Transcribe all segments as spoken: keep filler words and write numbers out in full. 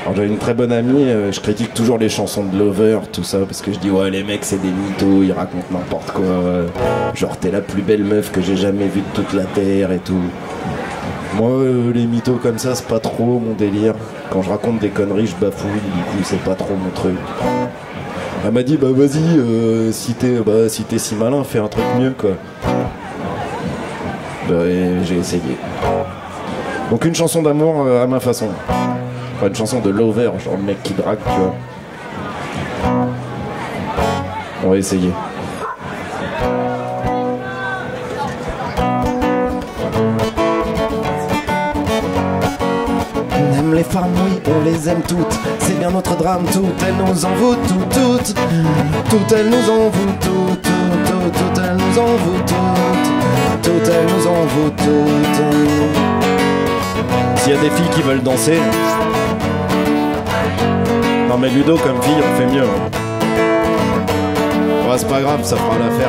Alors j'avais une très bonne amie, euh, je critique toujours les chansons de Lover, tout ça, parce que je dis ouais les mecs c'est des mythos, ils racontent n'importe quoi, euh, genre t'es la plus belle meuf que j'ai jamais vue de toute la terre et tout. Moi euh, les mythos comme ça c'est pas trop mon délire, quand je raconte des conneries je bafouille, du coup c'est pas trop mon truc. Elle m'a dit bah vas-y, euh, si t'es bah, si t'es si malin fais un truc mieux quoi. Bah, et j'ai essayé. Donc une chanson d'amour euh, à ma façon. Enfin, une chanson de Lover, genre le mec qui drague, tu vois. On va essayer. On aime les femmes, oui, on les aime toutes. C'est bien notre drame, toutes elles nous envoûtent, toutes, toutes. Toutes elles nous envoûtent, toutes, toutes, toutes, toutes elles nous envoûtent, toutes. Toutes elles nous envoûtent, toutes. S'il y a des filles qui veulent danser... Non mais Ludo comme fille on fait mieux. Ouais, c'est pas grave, ça fera l'affaire.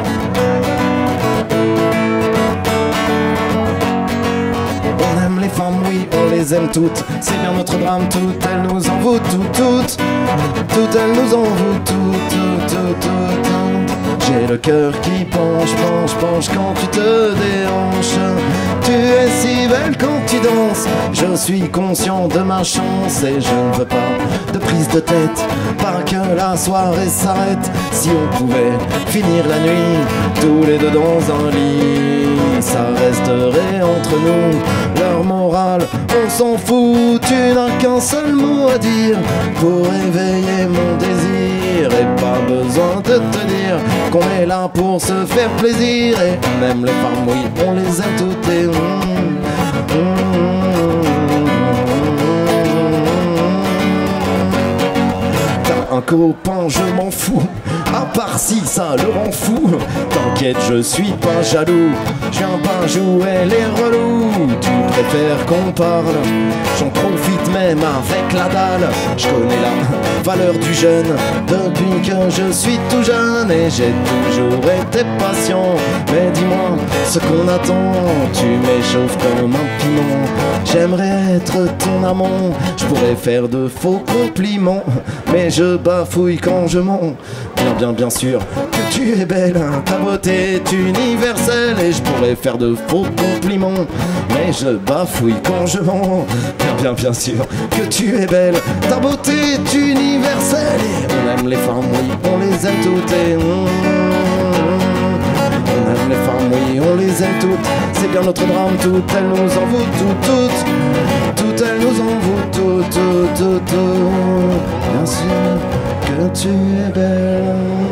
On aime les femmes, oui, on les aime toutes. C'est bien notre drame, toutes elles nous envoûtent, toutes, toutes. Toutes elles nous envoûtent, toutes, toutes, toutes, toutes. J'ai le cœur qui penche, penche, penche quand tu te déhanches. Tu es si belle quand tu danses. Je suis conscient de ma chance et je ne veux pas de prise de tête. Pas que la soirée s'arrête. Si on pouvait finir la nuit tous les deux dans un lit, ça resterait entre nous. Leur morale, on s'en fout. Tu n'as qu'un seul mot à dire pour éveiller mon désir. Et pas besoin de te dire qu'on est là pour se faire plaisir. Et on aime les femmes, oui, on les aime toutes et mmh, mmh, T'as un copain, je m'en fous. À part si ça le rend fou. T'inquiète, je suis pas jaloux. Je viens pas jouer les relous. Tu préfères qu'on parle. J'en profite même avec la dalle. Je connais la valeur du jeune depuis que je suis tout jeune. Et j'ai toujours été patient. Mais dis-moi ce qu'on attend. Tu m'échauffes comme un piment. J'aimerais être ton amant. Je pourrais faire de faux compliments, mais je bafouille quand je mens. Bien, bien, bien sûr que tu es belle, ta beauté est universelle. Et je pourrais faire de faux compliments, mais je bafouille quand je mens. Bien, bien, bien sûr que tu es belle, ta beauté est universelle. Et on aime les femmes, oui, on les aime toutes et mmh, on aime les femmes, oui, on les aime toutes. C'est bien notre drame, toutes elles nous envoûtent, toutes, toutes. Toutes elles nous envoûtent, toutes, toutes, toutes, toutes. Bien sûr que tu es belle.